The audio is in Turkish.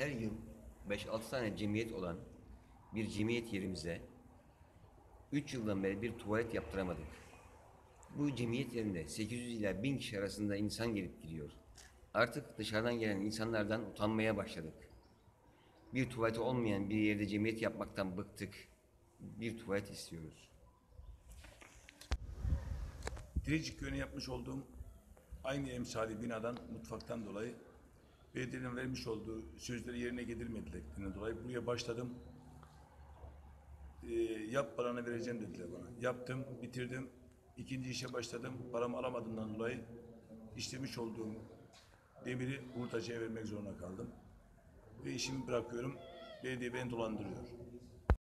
her yıl 5-6 tane cemiyet olan bir cemiyet yerimize 3 yıldan beri bir tuvalet yaptıramadık. Bu cemiyet yerinde 800 ila 1000 kişi arasında insan gelip gidiyor. Artık dışarıdan gelen insanlardan utanmaya başladık. Bir tuvaleti olmayan bir yerde cemiyet yapmaktan bıktık. Bir tuvalet istiyoruz. Direcik Köyü'ne yapmış olduğum aynı emsali binadan, mutfaktan dolayı belediyenin vermiş olduğu sözleri yerine getirmediklerinden dolayı buraya başladım. Yap paranı vereceğim dediler bana. Yaptım, bitirdim. İkinci işe başladım. Paramı alamadığımdan dolayı işlemiş olduğum demiri hurdacıya vermek zorunda kaldım. Ve işimi bırakıyorum. Belediye beni dolandırıyor.